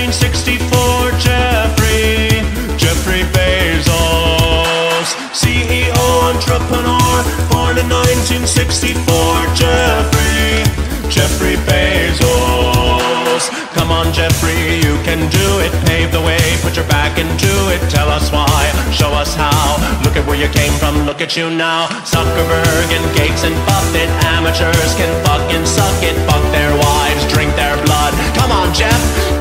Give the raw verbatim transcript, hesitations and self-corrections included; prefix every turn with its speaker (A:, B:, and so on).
A: nineteen sixty-four, Jeffrey, Jeffrey Bezos, C E O, entrepreneur, born in nineteen sixty-four, Jeffrey, Jeffrey Bezos. Come on, Jeffrey, you can do it. Pave the way, put your back into it. Tell us why, show us how. Look at where you came from, look at you now. Zuckerberg and Gates and Buffett, amateurs can fucking suck it. Fuck their wives, drink their blood. Come on, Jeff,